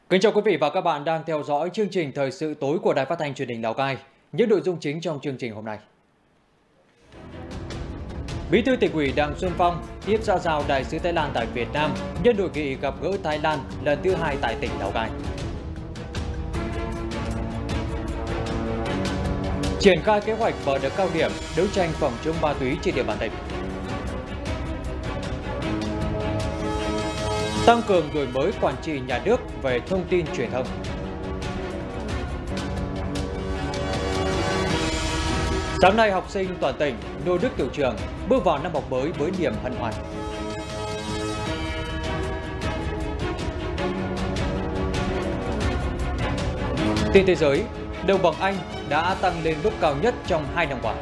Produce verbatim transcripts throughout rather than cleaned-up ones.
Kính chào quý vị và các bạn đang theo dõi chương trình Thời sự tối của Đài Phát thanh Truyền hình Lào Cai. Những nội dung chính trong chương trình hôm nay: Bí thư Tỉnh ủy Đặng Xuân Phong tiếp xã giao Đại sứ Thái Lan tại Việt Nam nhân hội nghị gặp gỡ Thái Lan lần thứ hai tại tỉnh Lào Cai. Triển khai kế hoạch mở đợt cao điểm đấu tranh phòng chống ma túy trên địa bàn tỉnh. Tăng cường đổi mới quản trị nhà nước về thông tin truyền thông. Sáng nay, học sinh toàn tỉnh nô nức tiểu trường bước vào năm học mới với niềm hân hoan. Tin thế giới, đồng bằng Anh đã tăng lên mức cao nhất trong hai năm qua.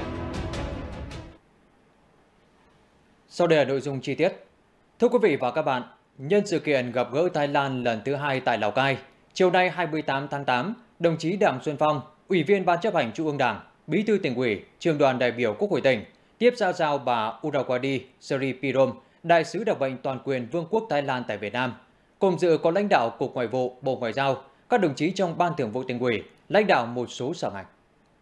Sau đây là nội dung chi tiết. Thưa quý vị và các bạn, nhân sự kiện gặp gỡ Thái Lan lần thứ hai tại Lào Cai, chiều nay hai mươi tám tháng tám, đồng chí Đặng Xuân Phong, Ủy viên Ban chấp hành Trung ương Đảng, Bí thư Tỉnh ủy, Trưởng đoàn đại biểu Quốc hội tỉnh, tiếp xã giao bà Urawadi Sri Pirom, Đại sứ đặc mệnh toàn quyền Vương quốc Thái Lan tại Việt Nam. Cùng dự có lãnh đạo Cục Ngoại vụ, Bộ Ngoại giao, các đồng chí trong Ban Thường vụ Tỉnh ủy, lãnh đạo một số sở ngành.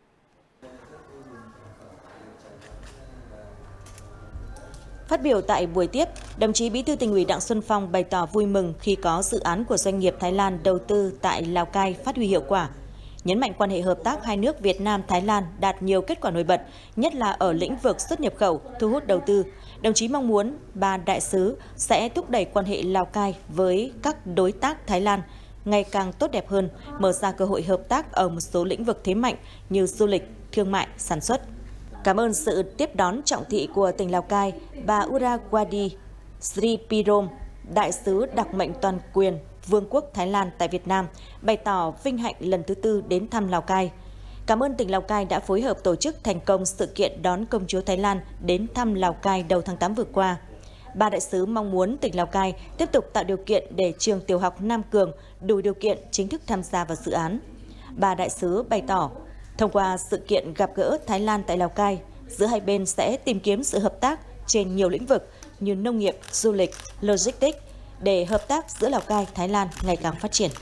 Phát biểu tại buổi tiếp, đồng chí Bí thư Tỉnh ủy Đặng Xuân Phong bày tỏ vui mừng khi có dự án của doanh nghiệp Thái Lan đầu tư tại Lào Cai phát huy hiệu quả. Nhấn mạnh quan hệ hợp tác hai nước Việt Nam-Thái Lan đạt nhiều kết quả nổi bật, nhất là ở lĩnh vực xuất nhập khẩu, thu hút đầu tư. Đồng chí mong muốn ba đại sứ sẽ thúc đẩy quan hệ Lào Cai với các đối tác Thái Lan ngày càng tốt đẹp hơn, mở ra cơ hội hợp tác ở một số lĩnh vực thế mạnh như du lịch, thương mại, sản xuất. Cảm ơn sự tiếp đón trọng thị của tỉnh Lào Cai, bà Urawadi Sri Pirom, Đại sứ đặc mệnh toàn quyền Vương quốc Thái Lan tại Việt Nam, bày tỏ vinh hạnh lần thứ tư đến thăm Lào Cai. Cảm ơn tỉnh Lào Cai đã phối hợp tổ chức thành công sự kiện đón công chúa Thái Lan đến thăm Lào Cai đầu tháng tám vừa qua. Ba đại sứ mong muốn tỉnh Lào Cai tiếp tục tạo điều kiện để trường tiểu học Nam Cường đủ điều kiện chính thức tham gia vào dự án. Ba đại sứ bày tỏ, thông qua sự kiện gặp gỡ Thái Lan tại Lào Cai, giữa hai bên sẽ tìm kiếm sự hợp tác trên nhiều lĩnh vực như nông nghiệp, du lịch, logistics để hợp tác giữa Lào Cai, Thái Lan ngày càng phát triển.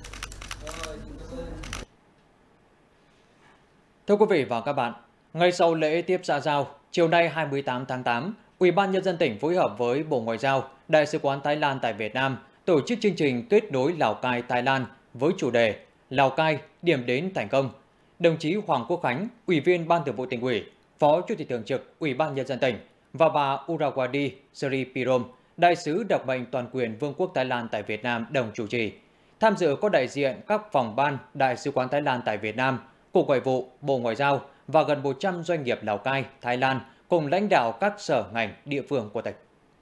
Thưa quý vị và các bạn, ngay sau lễ tiếp xã giao, chiều nay hai mươi tám tháng tám, Ủy ban Nhân dân tỉnh phối hợp với Bộ Ngoại giao, Đại sứ quán Thái Lan tại Việt Nam tổ chức chương trình kết nối Lào Cai, Thái Lan với chủ đề Lào Cai, điểm đến thành công. Đồng chí Hoàng Quốc Khánh, Ủy viên Ban Thường vụ Tỉnh ủy, Phó Chủ tịch Thường trực Ủy ban Nhân dân tỉnh và bà Urawadi Sri Pirom, Đại sứ đặc mệnh toàn quyền Vương quốc Thái Lan tại Việt Nam đồng chủ trì. Tham dự có đại diện các phòng ban Đại sứ quán Thái Lan tại Việt Nam, Cục Ngoại vụ, Bộ Ngoại giao và gần một trăm doanh nghiệp Lào Cai, Thái Lan cùng lãnh đạo các sở ngành địa phương của tỉnh.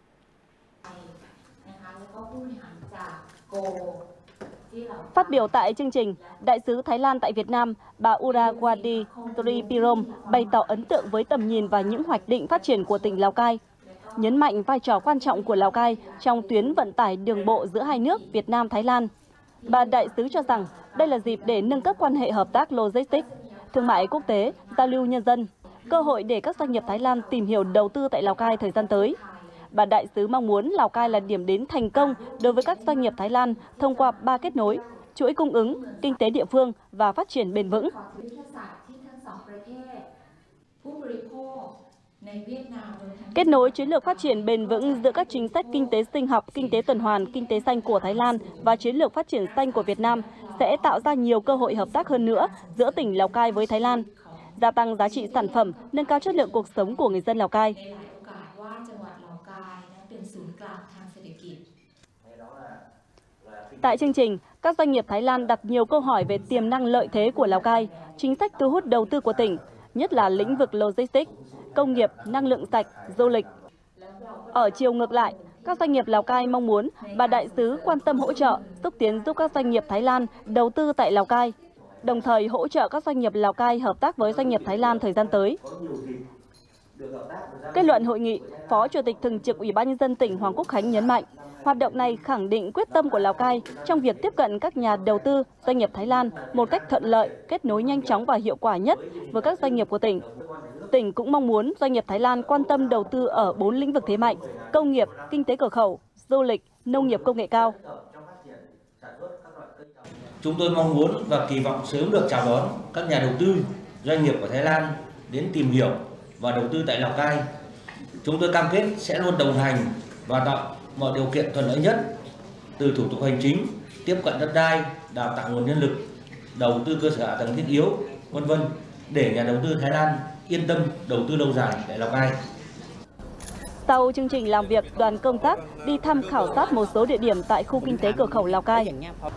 Phát biểu tại chương trình, Đại sứ Thái Lan tại Việt Nam, bà Urawadi Sri Pirom bày tỏ ấn tượng với tầm nhìn và những hoạch định phát triển của tỉnh Lào Cai, nhấn mạnh vai trò quan trọng của Lào Cai trong tuyến vận tải đường bộ giữa hai nước Việt Nam-Thái Lan. Bà đại sứ cho rằng đây là dịp để nâng cấp quan hệ hợp tác logistics, thương mại quốc tế, giao lưu nhân dân, cơ hội để các doanh nghiệp Thái Lan tìm hiểu đầu tư tại Lào Cai thời gian tới. Bà đại sứ mong muốn Lào Cai là điểm đến thành công đối với các doanh nghiệp Thái Lan thông qua ba kết nối, chuỗi cung ứng, kinh tế địa phương và phát triển bền vững. Kết nối chiến lược phát triển bền vững giữa các chính sách kinh tế sinh học, kinh tế tuần hoàn, kinh tế xanh của Thái Lan và chiến lược phát triển xanh của Việt Nam sẽ tạo ra nhiều cơ hội hợp tác hơn nữa giữa tỉnh Lào Cai với Thái Lan, gia tăng giá trị sản phẩm, nâng cao chất lượng cuộc sống của người dân Lào Cai. Tại chương trình, các doanh nghiệp Thái Lan đặt nhiều câu hỏi về tiềm năng lợi thế của Lào Cai, chính sách thu hút đầu tư của tỉnh, nhất là lĩnh vực logistics, công nghiệp, năng lượng sạch, du lịch. Ở chiều ngược lại, các doanh nghiệp Lào Cai mong muốn bà đại sứ quan tâm hỗ trợ, xúc tiến giúp các doanh nghiệp Thái Lan đầu tư tại Lào Cai, đồng thời hỗ trợ các doanh nghiệp Lào Cai hợp tác với doanh nghiệp Thái Lan thời gian tới. Kết luận hội nghị, Phó Chủ tịch Thường trực Ủy ban Nhân dân tỉnh Hoàng Quốc Khánh nhấn mạnh, hoạt động này khẳng định quyết tâm của Lào Cai trong việc tiếp cận các nhà đầu tư, doanh nghiệp Thái Lan một cách thuận lợi, kết nối nhanh chóng và hiệu quả nhất với các doanh nghiệp của tỉnh. Tỉnh cũng mong muốn doanh nghiệp Thái Lan quan tâm đầu tư ở bốn lĩnh vực thế mạnh: công nghiệp, kinh tế cửa khẩu, du lịch, nông nghiệp công nghệ cao. Chúng tôi mong muốn và kỳ vọng sớm được chào đón các nhà đầu tư, doanh nghiệp của Thái Lan đến tìm hiểu và đầu tư tại Lào Cai. Chúng tôi cam kết sẽ luôn đồng hành và tạo mọi điều kiện thuận lợi nhất, từ thủ tục hành chính, tiếp cận đất đai, đào tạo nguồn nhân lực, đầu tư cơ sở hạ tầng thiết yếu, vân vân, để nhà đầu tư Thái Lan yên tâm đầu tư lâu dài tại Lào Cai. Sau chương trình làm việc, đoàn công tác đi thăm khảo sát một số địa điểm tại khu kinh tế cửa khẩu Lào Cai.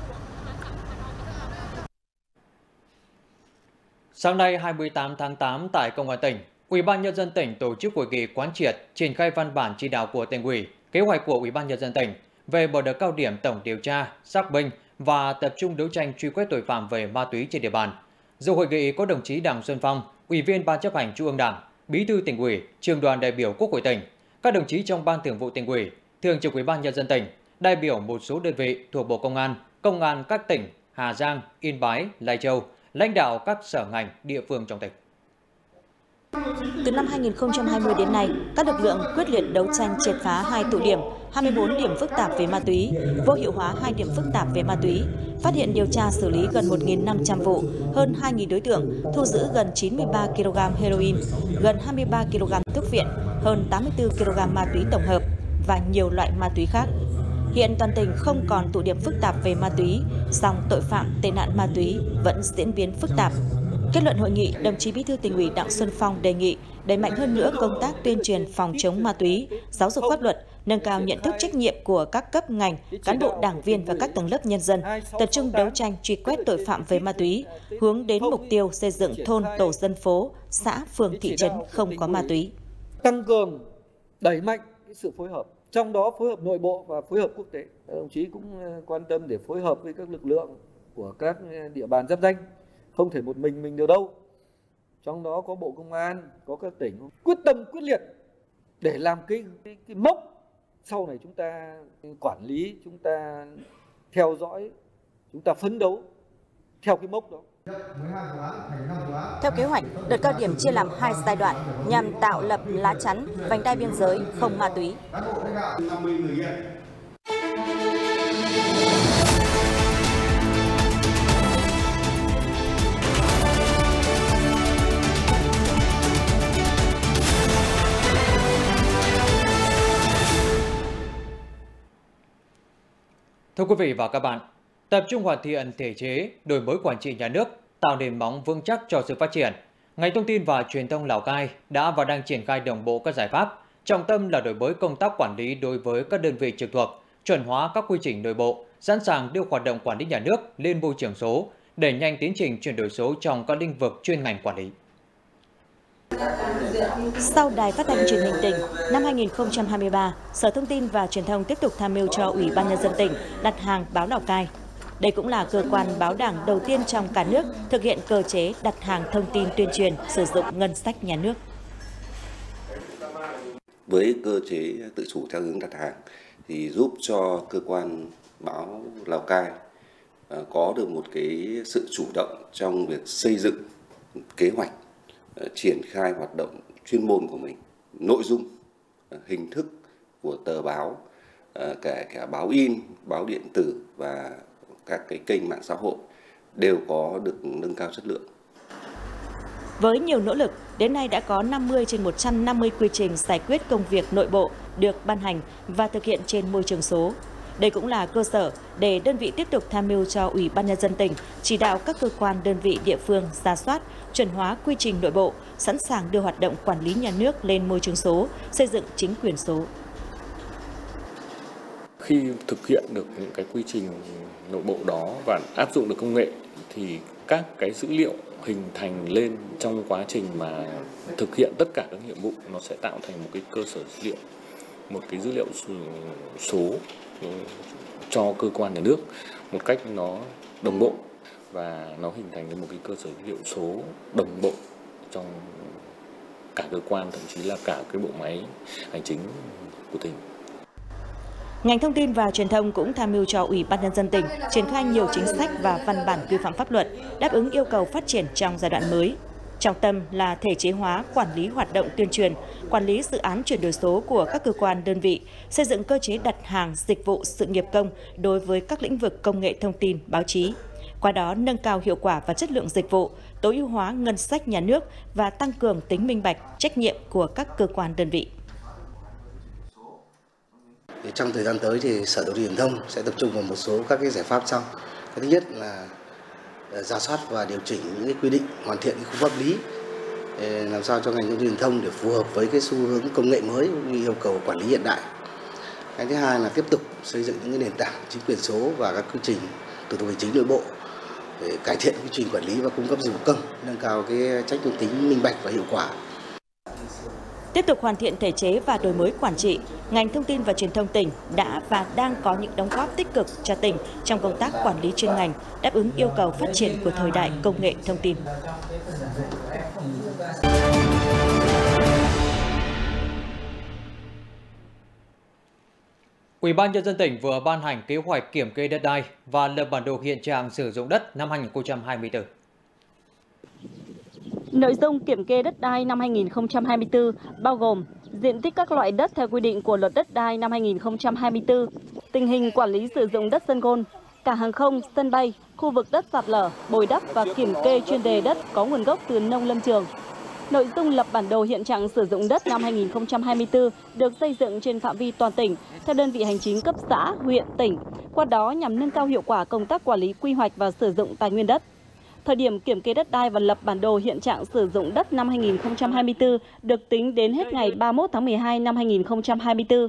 Sáng nay hai mươi tám tháng tám tại Công an tỉnh, Ủy ban Nhân dân tỉnh tổ chức hội nghị quán triệt triển khai văn bản chỉ đạo của Tỉnh ủy, kế hoạch của Ủy ban Nhân dân tỉnh về mở đợt cao điểm tổng điều tra, xác minh và tập trung đấu tranh truy quét tội phạm về ma túy trên địa bàn. Dự hội nghị có đồng chí Đặng Xuân Phong, Ủy viên Ban Chấp hành Trung ương Đảng, Bí thư Tỉnh ủy, Trưởng đoàn đại biểu Quốc hội tỉnh, các đồng chí trong Ban Thường vụ Tỉnh ủy, Thường trực Ủy ban Nhân dân tỉnh, đại biểu một số đơn vị thuộc Bộ Công an, Công an các tỉnh Hà Giang, Yên Bái, Lai Châu, lãnh đạo các sở ngành, địa phương trong tỉnh. Từ năm hai nghìn không trăm hai mươi đến nay, các lực lượng quyết liệt đấu tranh triệt phá hai tụ điểm, hai mươi tư điểm phức tạp về ma túy, vô hiệu hóa hai điểm phức tạp về ma túy, phát hiện điều tra xử lý gần một nghìn năm trăm vụ, hơn hai nghìn đối tượng, thu giữ gần chín mươi ba ki lô gam heroin, gần hai mươi ba ki lô gam thuốc viện, hơn tám mươi tư ki lô gam ma túy tổng hợp và nhiều loại ma túy khác. Hiện toàn tỉnh không còn tụ điểm phức tạp về ma túy, song tội phạm tệ nạn ma túy vẫn diễn biến phức tạp. Kết luận hội nghị, đồng chí Bí thư Tỉnh ủy Đặng Xuân Phong đề nghị đẩy mạnh hơn nữa công tác tuyên truyền phòng chống ma túy, giáo dục pháp luật, nâng cao nhận thức trách nhiệm của các cấp ngành, cán bộ đảng viên và các tầng lớp nhân dân, tập trung đấu tranh truy quét tội phạm về ma túy, hướng đến mục tiêu xây dựng thôn, tổ dân phố, xã, phường, thị trấn không có ma túy. Tăng cường, đẩy mạnh sự phối hợp, trong đó phối hợp nội bộ và phối hợp quốc tế. Đồng chí cũng quan tâm để phối hợp với các lực lượng của các địa bàn giáp ranh. Không thể một mình mình được đâu. Trong đó có Bộ Công an, có các tỉnh quyết tâm quyết liệt để làm cái, cái, cái mốc sau này chúng ta quản lý, chúng ta theo dõi, chúng ta phấn đấu theo cái mốc đó. Theo kế hoạch, đợt cao điểm chia làm hai giai đoạn nhằm tạo lập lá chắn, vành đai biên giới không ma túy. Thưa quý vị và các bạn, tập trung hoàn thiện thể chế, đổi mới quản trị nhà nước, tạo nền móng vững chắc cho sự phát triển. Ngành Thông tin và Truyền thông Lào Cai đã và đang triển khai đồng bộ các giải pháp, trọng tâm là đổi mới công tác quản lý đối với các đơn vị trực thuộc, chuẩn hóa các quy trình nội bộ, sẵn sàng đưa hoạt động quản lý nhà nước lên môi trường số, đẩy nhanh tiến trình chuyển đổi số trong các lĩnh vực chuyên ngành quản lý. Sau Đài Phát thanh Truyền hình tỉnh, năm hai nghìn không trăm hai mươi ba, Sở Thông tin và Truyền thông tiếp tục tham mưu cho Ủy ban Nhân dân tỉnh đặt hàng báo Lào Cai. Đây cũng là cơ quan báo đảng đầu tiên trong cả nước thực hiện cơ chế đặt hàng thông tin tuyên truyền sử dụng ngân sách nhà nước. Với cơ chế tự chủ theo hướng đặt hàng thì giúp cho cơ quan báo Lào Cai có được một cái sự chủ động trong việc xây dựng kế hoạch, triển khai hoạt động chuyên môn của mình, nội dung, hình thức của tờ báo, kể cả báo in, báo điện tử và các cái kênh mạng xã hội đều có được nâng cao chất lượng. Với nhiều nỗ lực, đến nay đã có năm mươi trên một trăm năm mươi quy trình giải quyết công việc nội bộ được ban hành và thực hiện trên môi trường số. Đây cũng là cơ sở để đơn vị tiếp tục tham mưu cho Ủy ban Nhân dân tỉnh chỉ đạo các cơ quan đơn vị địa phương rà soát, chuẩn hóa quy trình nội bộ, sẵn sàng đưa hoạt động quản lý nhà nước lên môi trường số, xây dựng chính quyền số. Khi thực hiện được những cái quy trình nội bộ đó và áp dụng được công nghệ thì các cái dữ liệu hình thành lên trong quá trình mà thực hiện tất cả các nhiệm vụ, nó sẽ tạo thành một cái cơ sở dữ liệu, một cái dữ liệu số cho cơ quan nhà nước một cách nó đồng bộ và nó hình thành lên một cái cơ sở dữ liệu số đồng bộ trong cả cơ quan, thậm chí là cả cái bộ máy hành chính của tỉnh. Ngành Thông tin và Truyền thông cũng tham mưu cho Ủy ban Nhân dân tỉnh triển khai nhiều chính sách và văn bản quy phạm pháp luật đáp ứng yêu cầu phát triển trong giai đoạn mới. Trọng tâm là thể chế hóa quản lý hoạt động tuyên truyền, quản lý dự án chuyển đổi số của các cơ quan đơn vị, xây dựng cơ chế đặt hàng dịch vụ sự nghiệp công đối với các lĩnh vực công nghệ thông tin, báo chí. qua đó nâng cao hiệu quả và chất lượng dịch vụ, tối ưu hóa ngân sách nhà nước và tăng cường tính minh bạch, trách nhiệm của các cơ quan đơn vị. Trong thời gian tới thì Sở Thông tin Truyền thông sẽ tập trung vào một số các cái giải pháp sau. Cái thứ nhất là rà soát và điều chỉnh những cái quy định, hoàn thiện cái khung pháp lý làm sao cho ngành thông tin truyền thông để phù hợp với cái xu hướng công nghệ mới cũng như yêu cầu quản lý hiện đại. Cái thứ hai là tiếp tục xây dựng những cái nền tảng chính quyền số và các quy trình thủ tục hành chính nội bộ để cải thiện quy trình quản lý và cung cấp dịch vụ công, nâng cao cái trách nhiệm tính minh bạch và hiệu quả. Tiếp tục hoàn thiện thể chế và đổi mới quản trị, ngành thông tin và truyền thông tỉnh đã và đang có những đóng góp tích cực cho tỉnh trong công tác quản lý chuyên ngành, đáp ứng yêu cầu phát triển của thời đại công nghệ thông tin. Ủy ban Nhân dân tỉnh vừa ban hành kế hoạch kiểm kê đất đai và lập bản đồ hiện trạng sử dụng đất năm hai nghìn không trăm hai mươi tư. Nội dung kiểm kê đất đai năm hai nghìn không trăm hai mươi tư bao gồm diện tích các loại đất theo quy định của Luật Đất đai năm hai nghìn không trăm hai mươi tư, tình hình quản lý sử dụng đất sân gôn, cảng hàng không, sân bay, khu vực đất sạt lở, bồi đắp và kiểm kê chuyên đề đất có nguồn gốc từ nông lâm trường. Nội dung lập bản đồ hiện trạng sử dụng đất năm hai nghìn không trăm hai mươi tư được xây dựng trên phạm vi toàn tỉnh theo đơn vị hành chính cấp xã, huyện, tỉnh, qua đó nhằm nâng cao hiệu quả công tác quản lý quy hoạch và sử dụng tài nguyên đất. Thời điểm kiểm kê đất đai và lập bản đồ hiện trạng sử dụng đất năm hai nghìn không trăm hai mươi tư được tính đến hết ngày ba mươi mốt tháng mười hai năm hai nghìn không trăm hai mươi tư.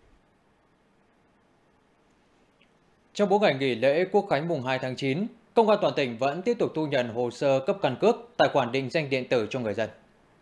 Trong bốn ngày nghỉ lễ Quốc khánh mùng hai tháng chín, Công an toàn tỉnh vẫn tiếp tục thu nhận hồ sơ cấp căn cước, tài khoản định danh điện tử cho người dân.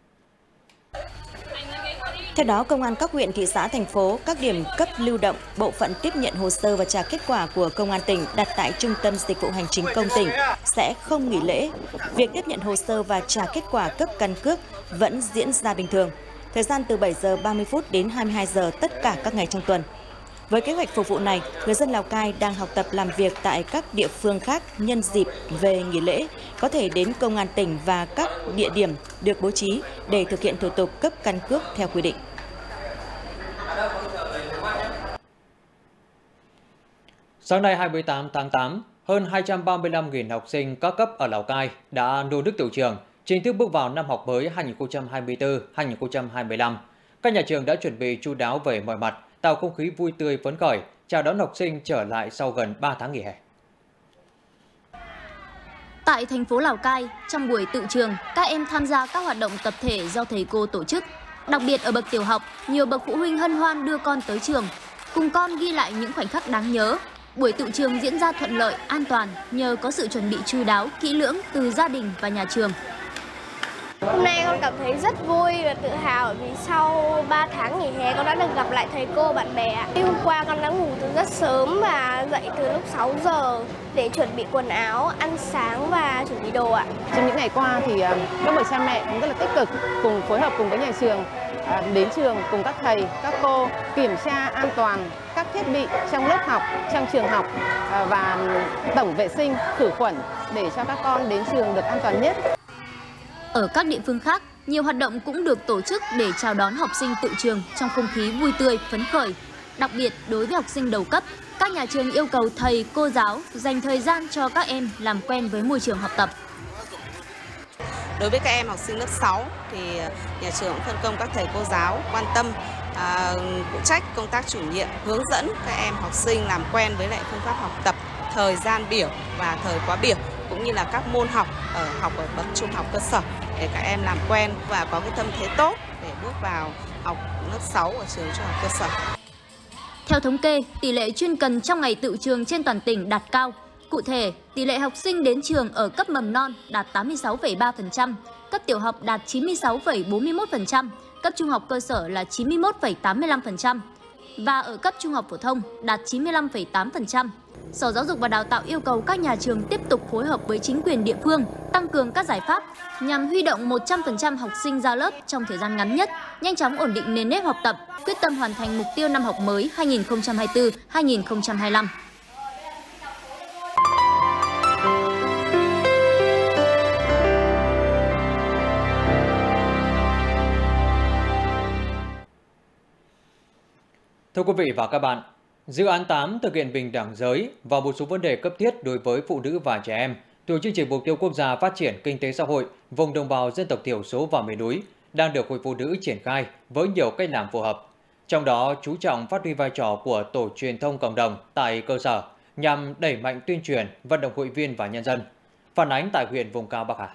Theo đó, Công an các huyện, thị xã, thành phố, các điểm cấp lưu động, bộ phận tiếp nhận hồ sơ và trả kết quả của Công an tỉnh đặt tại Trung tâm Dịch vụ Hành chính công tỉnh sẽ không nghỉ lễ. Việc tiếp nhận hồ sơ và trả kết quả cấp căn cước vẫn diễn ra bình thường. Thời gian từ bảy giờ ba mươi phút đến hai mươi hai giờ tất cả các ngày trong tuần. Với kế hoạch phục vụ này, người dân Lào Cai đang học tập làm việc tại các địa phương khác nhân dịp về nghỉ lễ có thể đến Công an tỉnh và các địa điểm được bố trí để thực hiện thủ tục cấp căn cước theo quy định. Sáng nay hai mươi tám tháng tám, hơn hai trăm ba mươi lăm nghìn học sinh các cấp ở Lào Cai đã nô nức tựu trường, chính thức bước vào năm học mới hai nghìn không trăm hai mươi tư hai nghìn không trăm hai mươi lăm. Các nhà trường đã chuẩn bị chu đáo về mọi mặt, tạo không khí vui tươi phấn khởi, chào đón học sinh trở lại sau gần ba tháng nghỉ hè. Tại thành phố Lào Cai, trong buổi tựu trường, các em tham gia các hoạt động tập thể do thầy cô tổ chức. Đặc biệt ở bậc tiểu học, nhiều bậc phụ huynh hân hoan đưa con tới trường, cùng con ghi lại những khoảnh khắc đáng nhớ. Buổi tựu trường diễn ra thuận lợi, an toàn nhờ có sự chuẩn bị chu đáo, kỹ lưỡng từ gia đình và nhà trường. Hôm nay con cảm thấy rất vui và tự hào vì sau ba tháng nghỉ hè con đã được gặp lại thầy cô, bạn bè. Hôm qua con đã ngủ từ rất sớm và dậy từ lúc sáu giờ để chuẩn bị quần áo, ăn sáng và chuẩn bị đồ ạ. Trong những ngày qua thì các bậc cha mẹ cũng rất là tích cực cùng phối hợp cùng với nhà trường đến trường cùng các thầy, các cô kiểm tra an toàn các thiết bị trong lớp học, trong trường học và tổng vệ sinh, khử khuẩn để cho các con đến trường được an toàn nhất. Ở các địa phương khác, nhiều hoạt động cũng được tổ chức để chào đón học sinh tự trường trong không khí vui tươi, phấn khởi. Đặc biệt, đối với học sinh đầu cấp, các nhà trường yêu cầu thầy, cô giáo dành thời gian cho các em làm quen với môi trường học tập. Đối với các em học sinh lớp sáu thì nhà trường phân công các thầy cô giáo quan tâm, à, phụ trách công tác chủ nhiệm, hướng dẫn các em học sinh làm quen với lại phương pháp học tập, thời gian biểu và thời khóa biểu, cũng như là các môn học ở học ở bậc trung học cơ sở để các em làm quen và có cái tâm thế tốt để bước vào học lớp sáu ở trường trung học cơ sở. Theo thống kê, tỷ lệ chuyên cần trong ngày tựu trường trên toàn tỉnh đạt cao. Cụ thể, tỷ lệ học sinh đến trường ở cấp mầm non đạt tám mươi sáu phẩy ba phần trăm, cấp tiểu học đạt chín mươi sáu phẩy bốn mươi mốt phần trăm, cấp trung học cơ sở là chín mươi mốt phẩy tám mươi lăm phần trăm và ở cấp trung học phổ thông đạt chín mươi lăm phẩy tám phần trăm. Sở Giáo dục và Đào tạo yêu cầu các nhà trường tiếp tục phối hợp với chính quyền địa phương, tăng cường các giải pháp nhằm huy động một trăm phần trăm học sinh ra lớp trong thời gian ngắn nhất, nhanh chóng ổn định nền nếp học tập, quyết tâm hoàn thành mục tiêu năm học mới hai nghìn không trăm hai mươi tư hai nghìn không trăm hai mươi lăm. Thưa quý vị và các bạn, Dự án tám thực hiện bình đẳng giới và một số vấn đề cấp thiết đối với phụ nữ và trẻ em thuộc chương trình mục tiêu quốc gia phát triển kinh tế xã hội vùng đồng bào dân tộc thiểu số và miền núi đang được Hội Phụ nữ triển khai với nhiều cách làm phù hợp. Trong đó, chú trọng phát huy vai trò của tổ truyền thông cộng đồng tại cơ sở nhằm đẩy mạnh tuyên truyền, vận động hội viên và nhân dân. Phản ánh tại huyện vùng cao Bắc Hà.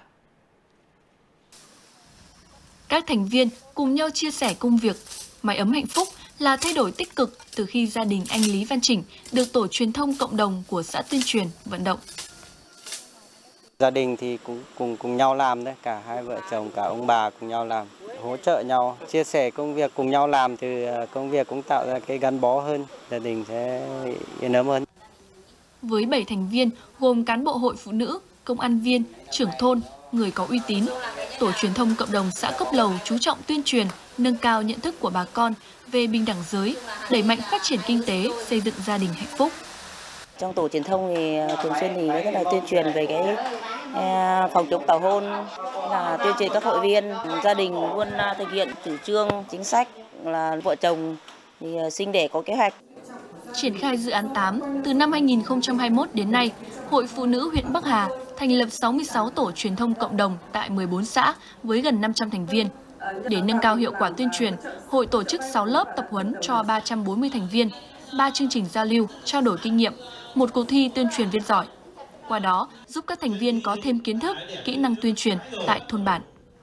Các thành viên cùng nhau chia sẻ công việc, mái ấm hạnh phúc là thay đổi tích cực từ khi gia đình anh Lý Văn Chỉnh được tổ truyền thông cộng đồng của xã tuyên truyền vận động. Gia đình thì cũng cùng cùng nhau làm đấy, cả hai vợ chồng, cả ông bà cùng nhau làm, hỗ trợ nhau, chia sẻ công việc cùng nhau làm thì công việc cũng tạo ra cái gắn bó hơn, gia đình sẽ yên ấm hơn. Với bảy thành viên gồm cán bộ hội phụ nữ, công an viên, trưởng thôn, người có uy tín, tổ truyền thông cộng đồng xã Cốc Lầu chú trọng tuyên truyền, nâng cao nhận thức của bà con về bình đẳng giới, đẩy mạnh phát triển kinh tế, xây dựng gia đình hạnh phúc. Trong tổ truyền thông thì thường xuyên thì rất là tuyên truyền về cái phòng chống tảo hôn, là tuyên truyền các hội viên, gia đình luôn thực hiện chủ trương chính sách là vợ chồng thì sinh đẻ có kế hoạch. Triển khai dự án tám, từ năm hai nghìn không trăm hai mươi mốt đến nay, Hội Phụ nữ huyện Bắc Hà thành lập sáu mươi sáu tổ truyền thông cộng đồng tại mười bốn xã với gần năm trăm thành viên. Để nâng cao hiệu quả tuyên truyền, hội tổ chức sáu lớp tập huấn cho ba trăm bốn mươi thành viên, ba chương trình giao lưu, trao đổi kinh nghiệm, một cuộc thi tuyên truyền viên giỏi. Qua đó, giúp các thành viên có thêm kiến thức, kỹ năng tuyên truyền tại thôn bản.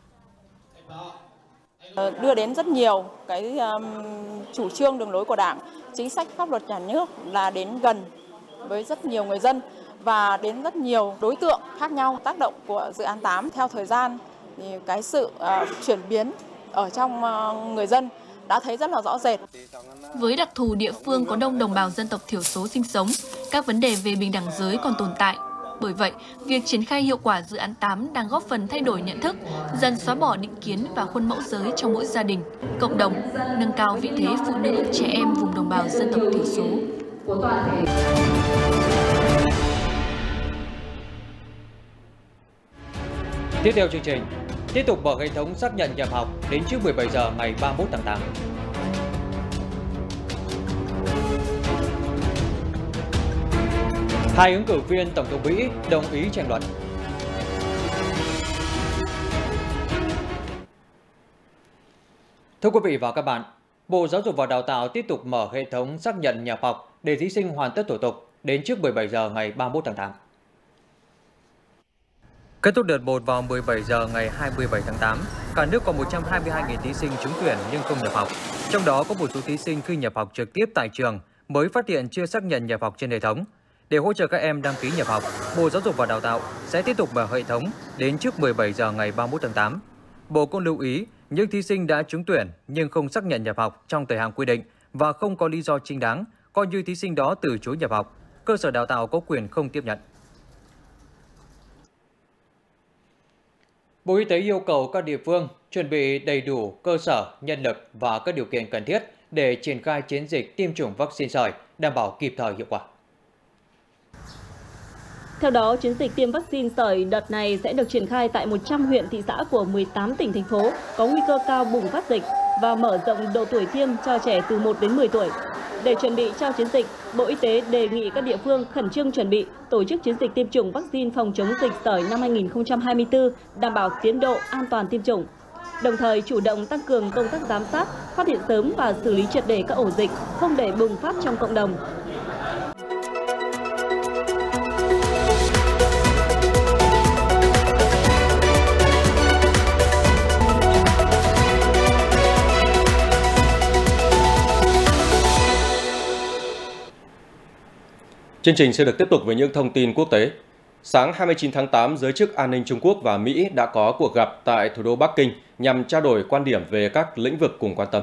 Đưa đến rất nhiều cái um, chủ trương đường lối của Đảng, chính sách pháp luật nhà nước là đến gần với rất nhiều người dân và đến rất nhiều đối tượng khác nhau. Tác động của dự án tám theo thời gian thì cái sự uh, chuyển biến ở trong uh, người dân đã thấy rất là rõ rệt. Với đặc thù địa phương có đông đồng bào dân tộc thiểu số sinh sống, các vấn đề về bình đẳng giới còn tồn tại. Bởi vậy, việc triển khai hiệu quả dự án tám đang góp phần thay đổi nhận thức, dần xóa bỏ định kiến và khuôn mẫu giới trong mỗi gia đình, cộng đồng, nâng cao vị thế phụ nữ, trẻ em vùng đồng bào dân tộc thiểu số. Tiếp theo chương trình, tiếp tục mở hệ thống xác nhận nhập học đến trước mười bảy giờ ngày ba mươi mốt tháng tám. Hai ứng cử viên Tổng thống Mỹ đồng ý tranh luận. Thưa quý vị và các bạn, Bộ Giáo dục và Đào tạo tiếp tục mở hệ thống xác nhận nhập học để thí sinh hoàn tất thủ tục đến trước mười bảy giờ ngày ba mươi mốt tháng tám. Kết thúc đợt một vào mười bảy giờ ngày hai mươi bảy tháng tám, cả nước có một trăm hai mươi hai nghìn thí sinh trúng tuyển nhưng không nhập học. Trong đó có một số thí sinh khi nhập học trực tiếp tại trường mới phát hiện chưa xác nhận nhập học trên hệ thống. Để hỗ trợ các em đăng ký nhập học, Bộ Giáo dục và Đào tạo sẽ tiếp tục mở hệ thống đến trước mười bảy giờ ngày ba mươi mốt tháng tám. Bộ cũng lưu ý những thí sinh đã trúng tuyển nhưng không xác nhận nhập học trong thời hạn quy định và không có lý do chính đáng, coi như thí sinh đó từ chối nhập học, cơ sở đào tạo có quyền không tiếp nhận. Bộ Y tế yêu cầu các địa phương chuẩn bị đầy đủ cơ sở, nhân lực và các điều kiện cần thiết để triển khai chiến dịch tiêm chủng vaccine sởi, đảm bảo kịp thời hiệu quả. Theo đó, chiến dịch tiêm vaccine sởi đợt này sẽ được triển khai tại một trăm huyện, thị xã của mười tám tỉnh, thành phố có nguy cơ cao bùng phát dịch và mở rộng độ tuổi tiêm cho trẻ từ một đến mười tuổi. Để chuẩn bị cho chiến dịch, Bộ Y tế đề nghị các địa phương khẩn trương chuẩn bị tổ chức chiến dịch tiêm chủng vaccine phòng chống dịch sởi năm hai nghìn không trăm hai mươi tư, đảm bảo tiến độ an toàn tiêm chủng. Đồng thời chủ động tăng cường công tác giám sát, phát hiện sớm và xử lý triệt để các ổ dịch, không để bùng phát trong cộng đồng. Chương trình sẽ được tiếp tục với những thông tin quốc tế. Sáng hai mươi chín tháng tám, giới chức an ninh Trung Quốc và Mỹ đã có cuộc gặp tại thủ đô Bắc Kinh nhằm trao đổi quan điểm về các lĩnh vực cùng quan tâm.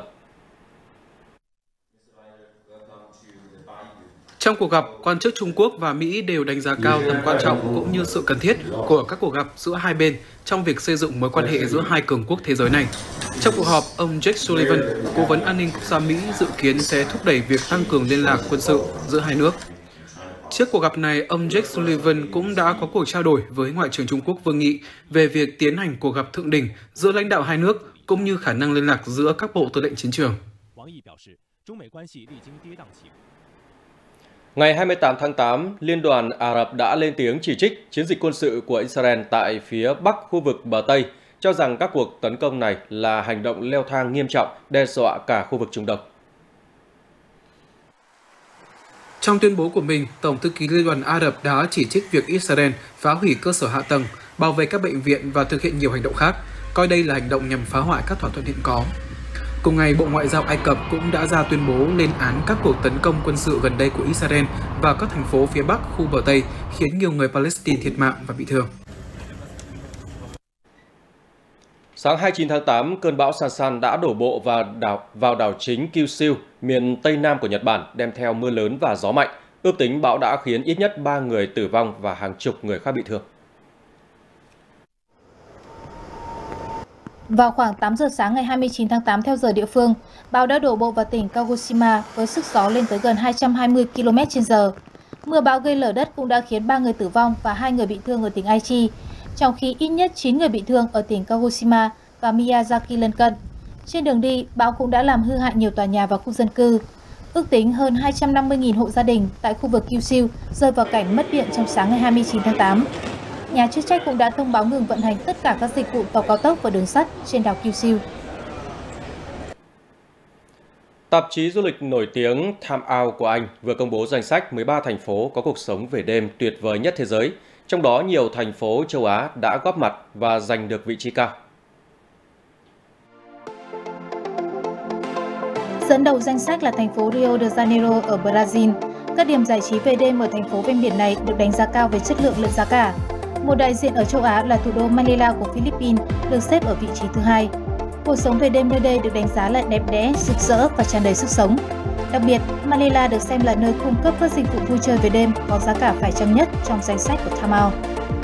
Trong cuộc gặp, quan chức Trung Quốc và Mỹ đều đánh giá cao tầm quan trọng cũng như sự cần thiết của các cuộc gặp giữa hai bên trong việc xây dựng mối quan hệ giữa hai cường quốc thế giới này. Trong cuộc họp, ông Jake Sullivan, cố vấn an ninh quốc gia Mỹ, dự kiến sẽ thúc đẩy việc tăng cường liên lạc quân sự giữa hai nước. Trước cuộc gặp này, ông Jake Sullivan cũng đã có cuộc trao đổi với Ngoại trưởng Trung Quốc Vương Nghị về việc tiến hành cuộc gặp thượng đỉnh giữa lãnh đạo hai nước cũng như khả năng liên lạc giữa các bộ tư lệnh chiến trường. Ngày hai mươi tám tháng tám, Liên đoàn Ả Rập đã lên tiếng chỉ trích chiến dịch quân sự của Israel tại phía bắc khu vực bờ Tây, cho rằng các cuộc tấn công này là hành động leo thang nghiêm trọng, đe dọa cả khu vực Trung Đông. Trong tuyên bố của mình, Tổng thư ký Liên đoàn Ả Rập đã chỉ trích việc Israel phá hủy cơ sở hạ tầng, bảo vệ các bệnh viện và thực hiện nhiều hành động khác, coi đây là hành động nhằm phá hoại các thỏa thuận hiện có. Cùng ngày, Bộ Ngoại giao Ai Cập cũng đã ra tuyên bố lên án các cuộc tấn công quân sự gần đây của Israel vào các thành phố phía bắc khu bờ Tây, khiến nhiều người Palestine thiệt mạng và bị thương. Sáng hai mươi chín tháng tám, cơn bão Sansan đã đổ bộ vào đảo, vào đảo chính Kyushu, miền Tây Nam của Nhật Bản, đem theo mưa lớn và gió mạnh. Ước tính bão đã khiến ít nhất ba người tử vong và hàng chục người khác bị thương. Vào khoảng tám giờ sáng ngày hai mươi chín tháng tám theo giờ địa phương, bão đã đổ bộ vào tỉnh Kagoshima với sức gió lên tới gần hai trăm hai mươi ki lô mét trên giờ. Mưa bão gây lở đất cũng đã khiến ba người tử vong và hai người bị thương ở tỉnh Aichi, trong khi ít nhất chín người bị thương ở tỉnh Kagoshima và Miyazaki lân cận. Trên đường đi, bão cũng đã làm hư hại nhiều tòa nhà và khu dân cư. Ước tính hơn hai trăm năm mươi nghìn hộ gia đình tại khu vực Kyushu rơi vào cảnh mất điện trong sáng ngày hai mươi chín tháng tám. Nhà chức trách cũng đã thông báo ngừng vận hành tất cả các dịch vụ tàu cao tốc và đường sắt trên đảo Kyushu. Tạp chí du lịch nổi tiếng Time Out của Anh vừa công bố danh sách mười ba thành phố có cuộc sống về đêm tuyệt vời nhất thế giới, trong đó nhiều thành phố châu Á đã góp mặt và giành được vị trí cao. Dẫn đầu danh sách là thành phố Rio de Janeiro ở Brazil. Các điểm giải trí về đêm ở thành phố ven biển này được đánh giá cao về chất lượng lẫn giá cả. Một đại diện ở châu Á là thủ đô Manila của Philippines, được xếp ở vị trí thứ hai. Cuộc sống về đêm nơi đây được đánh giá là đẹp đẽ, rực rỡ và tràn đầy sức sống. Đặc biệt, Manila được xem là nơi cung cấp các dịch vụ vui chơi về đêm có giá cả phải chăng nhất trong danh sách của Time Out.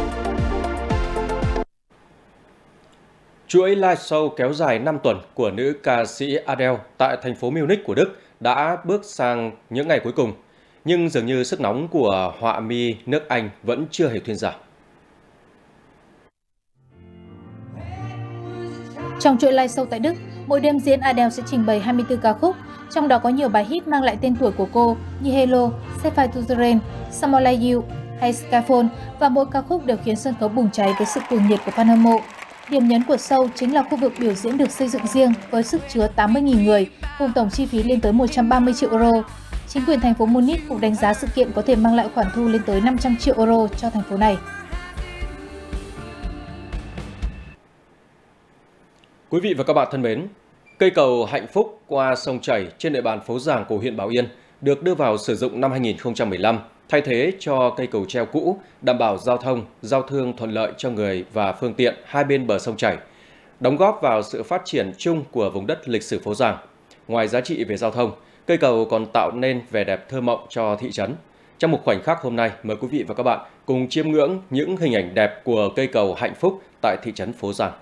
Chuỗi live show kéo dài năm tuần của nữ ca sĩ Adele tại thành phố Munich của Đức đã bước sang những ngày cuối cùng, nhưng dường như sức nóng của họa mi nước Anh vẫn chưa hề thuyên giảm. Trong chuỗi live show tại Đức, mỗi đêm diễn Adele sẽ trình bày hai mươi tư ca khúc, trong đó có nhiều bài hit mang lại tên tuổi của cô như Hello, Set Fire to the Rain, Someone Like You hay Skyfall, và mỗi ca khúc đều khiến sân khấu bùng cháy với sự cuồng nhiệt của fan hâm mộ. Điểm nhấn của show chính là khu vực biểu diễn được xây dựng riêng với sức chứa tám mươi nghìn người, cùng tổng chi phí lên tới một trăm ba mươi triệu euro. Chính quyền thành phố Munich cũng đánh giá sự kiện có thể mang lại khoản thu lên tới năm trăm triệu euro cho thành phố này. Quý vị và các bạn thân mến, cây cầu Hạnh Phúc qua sông chảy trên địa bàn phố Giàng của huyện Bảo Yên được đưa vào sử dụng năm hai nghìn không trăm mười lăm, thay thế cho cây cầu treo cũ, đảm bảo giao thông, giao thương thuận lợi cho người và phương tiện hai bên bờ sông chảy, đóng góp vào sự phát triển chung của vùng đất lịch sử phố Giàng. Ngoài giá trị về giao thông, cây cầu còn tạo nên vẻ đẹp thơ mộng cho thị trấn. Trong một khoảnh khắc hôm nay, mời quý vị và các bạn cùng chiêm ngưỡng những hình ảnh đẹp của cây cầu Hạnh Phúc tại thị trấn Phố Giàng.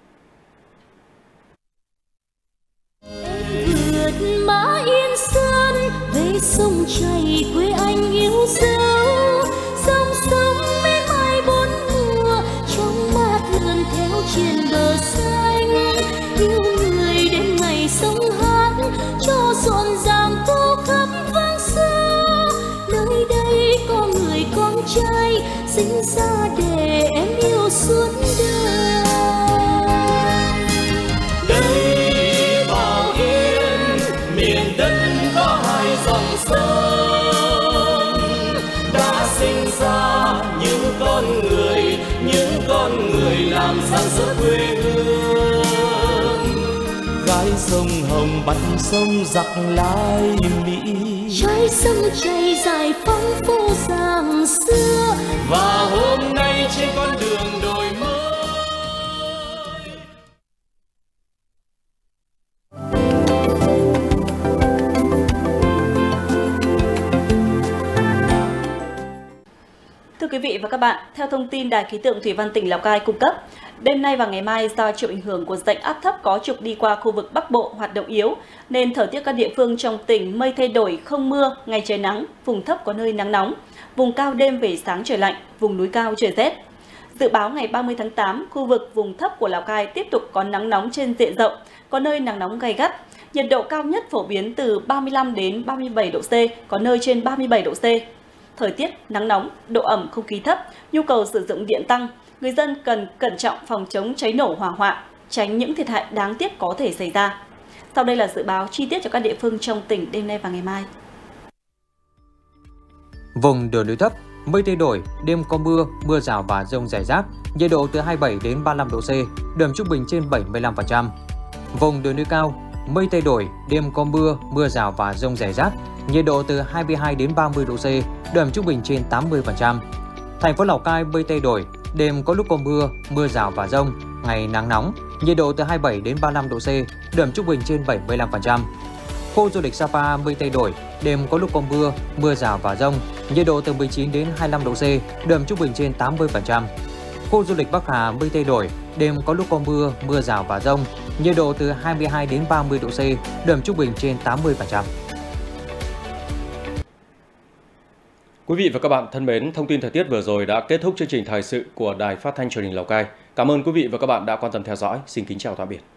Mã Yên Sơn về sông chảy quê anh yêu dấu, dòng sông mê mai bốn mùa trong mát lượn theo trên bờ xanh, yêu người đến ngày sông hát cho rộn ràng phố khắp vang xa. Nơi đây có người con trai sinh ra để em yêu suốt đời. Sông đã sinh ra những con người, những con người làm sáng rỡ quê hương. Gái sông Hồng bắt sông giặc lai Mỹ, trái sông chảy dài phong phố Giàng xưa, và hôm nay trên con đường đổi mới. Thưa quý vị và các bạn, theo thông tin Đài khí tượng thủy văn tỉnh Lào Cai cung cấp, đêm nay và ngày mai do chịu ảnh hưởng của rãnh áp thấp có trục đi qua khu vực Bắc Bộ hoạt động yếu, nên thời tiết các địa phương trong tỉnh mây thay đổi, không mưa, ngày trời nắng, vùng thấp có nơi nắng nóng, vùng cao đêm về sáng trời lạnh, vùng núi cao trời rét. Dự báo ngày ba mươi tháng tám, khu vực vùng thấp của Lào Cai tiếp tục có nắng nóng trên diện rộng, có nơi nắng nóng gay gắt. Nhiệt độ cao nhất phổ biến từ ba mươi lăm đến ba mươi bảy độ C, có nơi trên ba mươi bảy độ C. Thời tiết nắng nóng, độ ẩm không khí thấp, nhu cầu sử dụng điện tăng, người dân cần cẩn trọng phòng chống cháy nổ hỏa hoạn, tránh những thiệt hại đáng tiếc có thể xảy ra. Sau đây là dự báo chi tiết cho các địa phương trong tỉnh đêm nay và ngày mai. Vùng đồi núi thấp, mây thay đổi, đêm có mưa, mưa rào và dông rải rác, nhiệt độ từ hai mươi bảy đến ba mươi lăm độ C, độ ẩm trung bình trên bảy mươi lăm phần trăm. Vùng đồi núi cao, mây thay đổi, đêm có mưa, mưa rào và dông rải rác, nhiệt độ từ hai mươi hai đến ba mươi độ C, độ ẩm trung bình trên tám mươi phần trăm. Thành phố Lào Cai mây thay đổi, đêm có lúc có mưa, mưa rào và dông, ngày nắng nóng, nhiệt độ từ hai mươi bảy đến ba mươi lăm độ C, độ ẩm trung bình trên bảy mươi lăm phần trăm. Khu du lịch Sapa mây thay đổi, đêm có lúc có mưa, mưa rào và dông, nhiệt độ từ mười chín đến hai mươi lăm độ C, độ ẩm trung bình trên tám mươi phần trăm. Khu du lịch Bắc Hà mây thay đổi, đêm có lúc có mưa, mưa rào và dông, nhiệt độ từ hai mươi hai đến ba mươi độ C, độ ẩm trung bình trên tám mươi phần trăm. Quý vị và các bạn thân mến, thông tin thời tiết vừa rồi đã kết thúc chương trình thời sự của Đài Phát thanh Truyền hình Lào Cai. Cảm ơn quý vị và các bạn đã quan tâm theo dõi. Xin kính chào tạm biệt.